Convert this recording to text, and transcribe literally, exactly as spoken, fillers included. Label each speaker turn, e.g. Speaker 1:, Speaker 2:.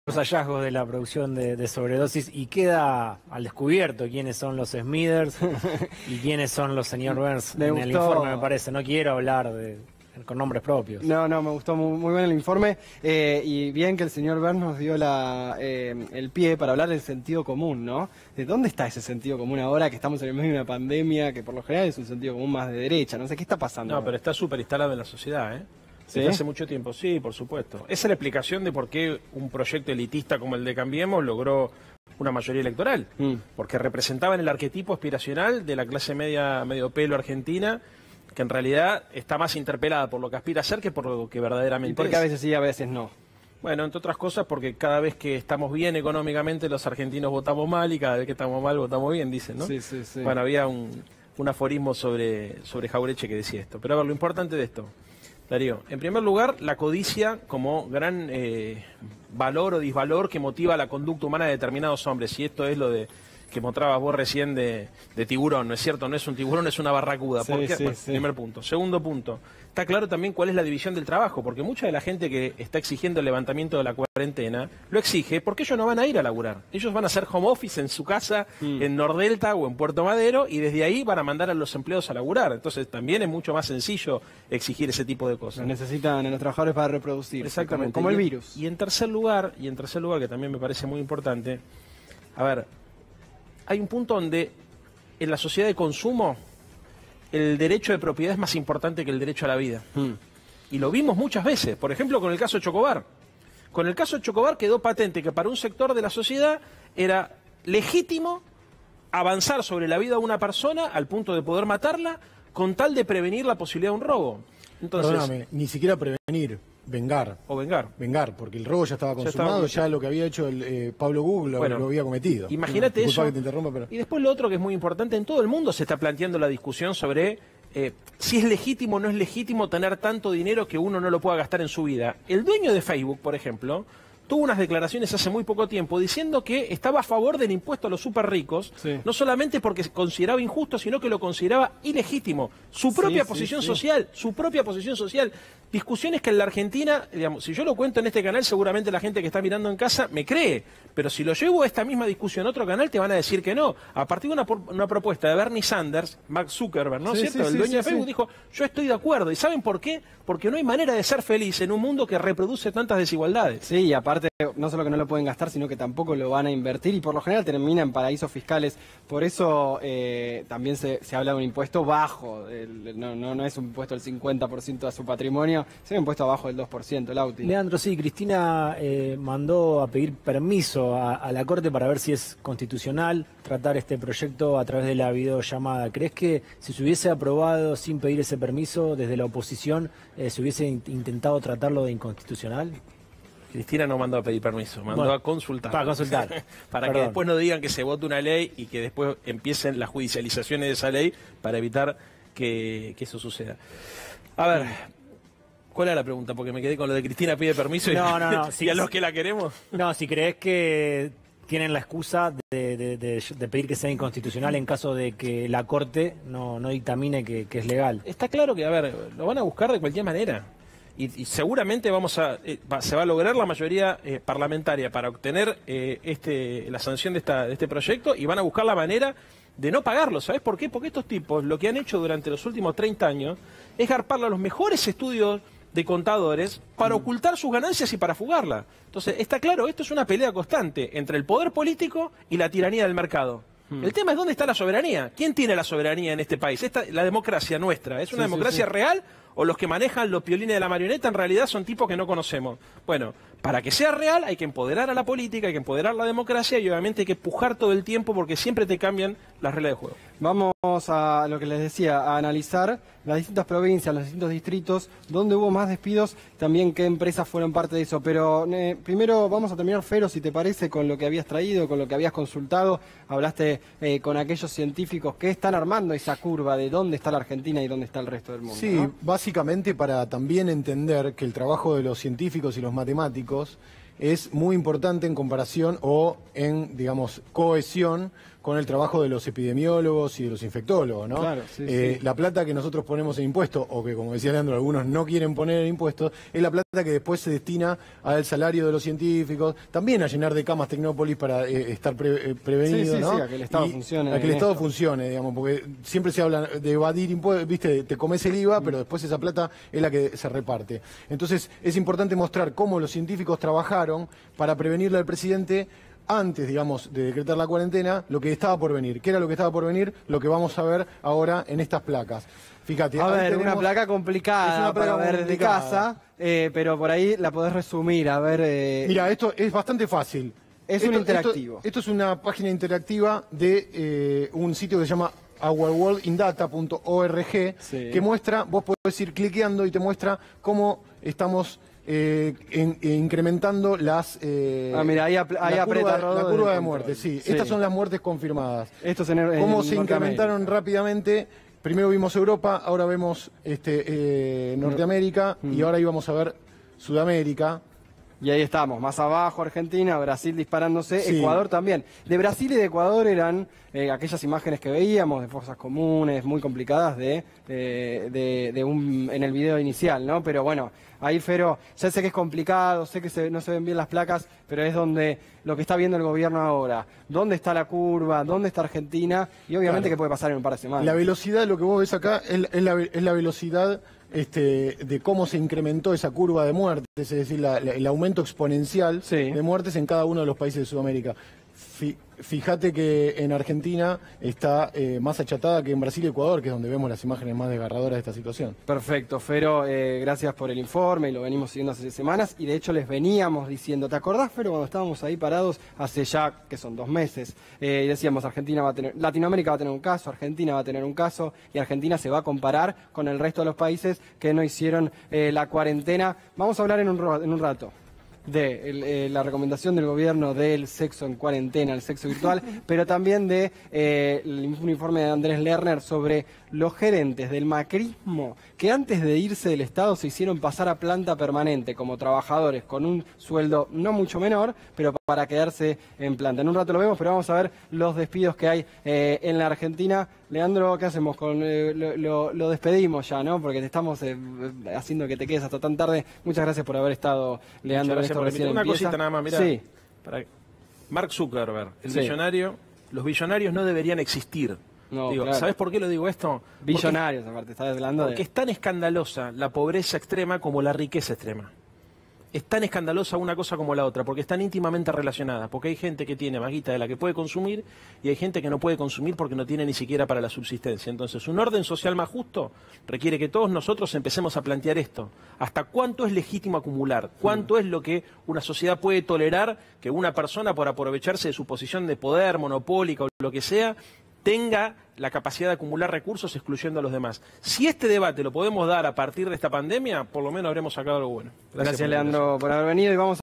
Speaker 1: los hallazgos de la producción de, de sobredosis y queda al descubierto quiénes son los Smithers y quiénes son los señor Burns
Speaker 2: me
Speaker 1: en
Speaker 2: gustó...
Speaker 1: el informe, me parece. No quiero hablar de, con nombres propios.
Speaker 2: No, no, me gustó muy, muy bien el informe eh, y bien que el señor Burns nos dio la, eh, el pie para hablar del sentido común, ¿no? ¿De dónde está ese sentido común ahora que estamos en el medio de una pandemia que por lo general es un sentido común más de derecha? No sé, ¿qué está pasando?
Speaker 3: No, pero está súper instalado en la sociedad, ¿eh?
Speaker 2: ¿Sí?
Speaker 3: Desde hace mucho tiempo, sí, por supuesto. Esa es la explicación de por qué un proyecto elitista como el de Cambiemos logró una mayoría electoral. Mm. Porque representaban el arquetipo aspiracional de la clase media, medio pelo argentina, que en realidad está más interpelada por lo que aspira a ser que por lo que verdaderamente es.
Speaker 2: ¿Y por qué a veces sí y a veces no?
Speaker 3: Bueno, entre otras cosas porque cada vez que estamos bien económicamente los argentinos votamos mal y cada vez que estamos mal votamos bien, dicen, ¿no?
Speaker 2: Sí, sí, sí.
Speaker 3: Bueno, había un, un aforismo sobre, sobre Jauretche que decía esto. Pero a ver, lo importante de esto, Darío, en primer lugar, la codicia como gran eh, valor o disvalor que motiva la conducta humana de determinados hombres. Y esto es lo de que mostrabas vos recién de, de tiburón, ¿no es cierto? No es un tiburón, es una barracuda.
Speaker 2: Sí,
Speaker 3: ¿Por qué?
Speaker 2: sí,
Speaker 3: Bueno,
Speaker 2: sí.
Speaker 3: Primer punto. Segundo punto, está claro también cuál es la división del trabajo, porque mucha de la gente que está exigiendo el levantamiento de la cuarentena lo exige porque ellos no van a ir a laburar. Ellos van a hacer home office en su casa, mm. en Nordelta o en Puerto Madero, y desde ahí van a mandar a los empleados a laburar. Entonces también es mucho más sencillo exigir ese tipo de cosas.
Speaker 2: Lo necesitan a los trabajadores para reproducir.
Speaker 3: Exactamente.
Speaker 2: Como, como el
Speaker 3: y,
Speaker 2: virus.
Speaker 3: Y en tercer lugar, y en tercer lugar, que también me parece muy importante, a ver, hay un punto donde en la sociedad de consumo el derecho de propiedad es más importante que el derecho a la vida. Mm. Y lo vimos muchas veces, por ejemplo con el caso Chocobar. Con el caso Chocobar quedó patente que para un sector de la sociedad era legítimo avanzar sobre la vida de una persona al punto de poder matarla con tal de prevenir la posibilidad de un robo. Entonces,
Speaker 4: Perdóname, ni siquiera prevenir, vengar.
Speaker 3: O vengar.
Speaker 4: Vengar, porque el robo ya estaba consumado, ya, estaba... ya lo que había hecho el, eh, Pablo Google
Speaker 3: bueno,
Speaker 4: lo había cometido.
Speaker 3: Imagínate eso.
Speaker 4: Que te interrumpa, pero...
Speaker 3: Y después lo otro que es muy importante, en todo el mundo se está planteando la discusión sobre eh, si es legítimo o no es legítimo tener tanto dinero que uno no lo pueda gastar en su vida. El dueño de Facebook, por ejemplo, tuvo unas declaraciones hace muy poco tiempo diciendo que estaba a favor del impuesto a los súper ricos, sí. no solamente porque consideraba injusto, sino que lo consideraba ilegítimo. Su propia sí, posición sí, sí. social, su propia posición social. Discusiones que en la Argentina, digamos, si yo lo cuento en este canal, seguramente la gente que está mirando en casa me cree, pero si lo llevo a esta misma discusión a otro canal, te van a decir que no. A partir de una, una propuesta de Bernie Sanders, Mark Zuckerberg, ¿no es sí, cierto? Sí, el dueño sí, de Facebook sí. dijo, yo estoy de acuerdo. ¿Y saben por qué? Porque no hay manera de ser feliz en un mundo que reproduce tantas desigualdades.
Speaker 2: Sí, y aparte, no solo que no lo pueden gastar, sino que tampoco lo van a invertir y por lo general termina en paraísos fiscales. Por eso eh, también se, se habla de un impuesto bajo. El, no, no, no es un impuesto del cincuenta por ciento de su patrimonio, es un impuesto abajo del dos por ciento, Lauti.
Speaker 1: Leandro, sí, Cristina eh, mandó a pedir permiso a, a la Corte para ver si es constitucional tratar este proyecto a través de la videollamada. ¿Crees que si se hubiese aprobado sin pedir ese permiso desde la oposición, eh, se hubiese intentado tratarlo de inconstitucional?
Speaker 3: Cristina no mandó a pedir permiso, mandó bueno, a consultar.
Speaker 1: Para consultar.
Speaker 3: para
Speaker 1: Perdón.
Speaker 3: que después no digan que se vote una ley y que después empiecen las judicializaciones de esa ley para evitar que, que eso suceda. A ver, ¿cuál era la pregunta? Porque me quedé con lo de Cristina pide permiso y,
Speaker 1: no, no, no,
Speaker 3: si, y a los que la queremos.
Speaker 1: No, si crees que tienen la excusa de, de, de, de pedir que sea inconstitucional en caso de que la Corte no, no dictamine que, que es legal.
Speaker 3: Está claro que, a ver, lo van a buscar de cualquier manera. Y, y seguramente vamos a eh, va, se va a lograr la mayoría eh, parlamentaria para obtener eh, este, la sanción de, esta, de este proyecto y van a buscar la manera de no pagarlo. ¿Sabes por qué? Porque estos tipos lo que han hecho durante los últimos treinta años es garparle a los mejores estudios de contadores para ocultar sus ganancias y para fugarla. Entonces, está claro, esto es una pelea constante entre el poder político y la tiranía del mercado. Hmm. El tema es dónde está la soberanía. ¿Quién tiene la soberanía en este país? Esta, la democracia nuestra. ¿Es una sí, democracia sí, sí. real o los que manejan los piolines de la marioneta en realidad son tipos que no conocemos? Bueno, para que sea real hay que empoderar a la política, hay que empoderar la democracia y obviamente hay que pujar todo el tiempo porque siempre te cambian las reglas de juego.
Speaker 2: Vamos a lo que les decía, a analizar las distintas provincias, los distintos distritos, dónde hubo más despidos, también qué empresas fueron parte de eso. Pero eh, primero vamos a terminar, Fero, si te parece, con lo que habías traído, con lo que habías consultado. Hablaste eh, con aquellos científicos que están armando esa curva de dónde está la Argentina y dónde está el resto del mundo.
Speaker 4: Sí, ¿no? Básicamente para también entender que el trabajo de los científicos y los matemáticos es muy importante en comparación o en, digamos, cohesión con el trabajo de los epidemiólogos y de los infectólogos, ¿no?
Speaker 2: Claro, sí,
Speaker 4: Eh,
Speaker 2: sí.
Speaker 4: La plata que nosotros ponemos en impuestos, o que como decía Leandro, algunos no quieren poner en impuestos, es la plata que después se destina al salario de los científicos, también a llenar de camas Tecnópolis para eh, estar pre- eh, prevenido,
Speaker 2: Sí, sí,
Speaker 4: ¿no?
Speaker 2: sí, a que el Estado
Speaker 4: Y
Speaker 2: funcione
Speaker 4: A que el
Speaker 2: en
Speaker 4: Estado
Speaker 2: esto.
Speaker 4: funcione, digamos, porque siempre se habla de evadir impuestos, viste, te comes el I V A, pero después esa plata es la que se reparte. Entonces, es importante mostrar cómo los científicos trabajaron para prevenirle al presidente antes, digamos, de decretar la cuarentena, lo que estaba por venir. ¿Qué era lo que estaba por venir? Lo que vamos a ver ahora en estas placas. Fíjate,
Speaker 2: A
Speaker 4: ahí
Speaker 2: ver,
Speaker 4: tenemos-
Speaker 2: una placa complicada
Speaker 4: Es una placa
Speaker 2: para ver de
Speaker 4: complicada.
Speaker 2: casa, eh, pero por ahí la podés resumir, a ver... eh,
Speaker 4: Mira, esto es bastante fácil.
Speaker 2: Es
Speaker 4: Esto-
Speaker 2: un interactivo.
Speaker 4: Esto, esto es una página interactiva de eh, un sitio que se llama our world in data punto org,
Speaker 2: Sí.
Speaker 4: que muestra, vos podés ir cliqueando y te muestra cómo estamos eh, en- eh, incrementando las... eh,
Speaker 2: Ah, mira, ahí apl- ahí
Speaker 4: la
Speaker 2: aprieta
Speaker 4: curva,
Speaker 2: Rodo
Speaker 4: la
Speaker 2: desde
Speaker 4: curva
Speaker 2: el
Speaker 4: de
Speaker 2: control.
Speaker 4: muerte, sí.
Speaker 2: Sí.
Speaker 4: Estas son las muertes confirmadas.
Speaker 2: Estos en, en
Speaker 4: Cómo se
Speaker 2: Norteamérica.
Speaker 4: incrementaron rápidamente. Primero vimos Europa, ahora vemos este, eh, Norteamérica
Speaker 2: Mm.
Speaker 4: y ahora íbamos a ver Sudamérica.
Speaker 2: Y ahí estamos, más abajo Argentina, Brasil disparándose,
Speaker 4: Sí.
Speaker 2: Ecuador también. De Brasil y de Ecuador eran eh, aquellas imágenes que veíamos de fosas comunes, muy complicadas de, eh, de, de un, en el video inicial, ¿no? Pero bueno, ahí Fero, ya sé que es complicado, sé que se- no se ven bien las placas, pero es donde lo que está viendo el gobierno ahora. ¿Dónde está la curva? ¿Dónde está Argentina? Y obviamente
Speaker 4: Claro.
Speaker 2: que puede pasar en un par de semanas.
Speaker 4: La velocidad, lo que vos ves acá, es, es la, es la velocidad este, de cómo se incrementó esa curva de muertes, es decir, la- la- el aumento exponencial
Speaker 2: Sí.
Speaker 4: de muertes en cada uno de los países de Sudamérica. Fi- Fíjate que en Argentina está eh, más achatada que en Brasil y Ecuador, que es donde vemos las imágenes más desgarradoras de esta situación.
Speaker 2: Perfecto, Fero, eh, gracias por el informe, y lo venimos siguiendo hace semanas y de hecho les veníamos diciendo, ¿te acordás, Fero, cuando estábamos ahí parados hace ya, que son dos meses, eh, y decíamos, Argentina va a tener, Latinoamérica va a tener un caso, Argentina va a tener un caso y Argentina se va a comparar con el resto de los países que no hicieron eh, la cuarentena? Vamos a hablar en un, ro- en un rato de el, eh, la recomendación del gobierno del sexo en cuarentena, el sexo virtual, pero también de eh, el- un informe de Andrés Lerner sobre los gerentes del macrismo que antes de irse del Estado se hicieron pasar a planta permanente como trabajadores con un sueldo no mucho menor, pero para quedarse en planta. En un rato lo vemos, pero vamos a ver los despidos que hay eh, en la Argentina. Leandro, ¿qué hacemos? Con, eh, lo, lo- lo despedimos ya, ¿no? Porque te estamos eh, haciendo que te quedes hasta tan tarde. Muchas gracias por haber estado, Leandro.
Speaker 3: Muchas gracias
Speaker 2: esto
Speaker 3: por
Speaker 2: recién
Speaker 3: invitarme. Una
Speaker 2: empieza.
Speaker 3: cosita nada más, mirá.
Speaker 2: Sí,
Speaker 3: Para- Mark Zuckerberg, el
Speaker 2: Sí.
Speaker 3: billonario, los billonarios no deberían existir.
Speaker 2: No,
Speaker 3: Digo,
Speaker 2: claro.
Speaker 3: ¿sabes por qué lo digo esto? Porque-
Speaker 2: billonarios, aparte, estás hablando
Speaker 3: Porque
Speaker 2: de...
Speaker 3: es tan escandalosa la pobreza extrema como la riqueza extrema. Es tan escandalosa una cosa como la otra, porque están íntimamente relacionadas. Porque hay gente que tiene más guita de la que puede consumir y hay gente que no puede consumir porque no tiene ni siquiera para la subsistencia. Entonces, un orden social más justo requiere que todos nosotros empecemos a plantear esto. ¿Hasta cuánto es legítimo acumular? ¿Cuánto es lo que una sociedad puede tolerar que una persona, por aprovecharse de su posición de poder, monopólica o lo que sea, tenga la capacidad de acumular recursos excluyendo a los demás? Si este debate lo podemos dar a partir de esta pandemia, por lo menos habremos sacado algo bueno.
Speaker 2: Gracias,
Speaker 3: por la
Speaker 2: Leandro, por haber venido y vamos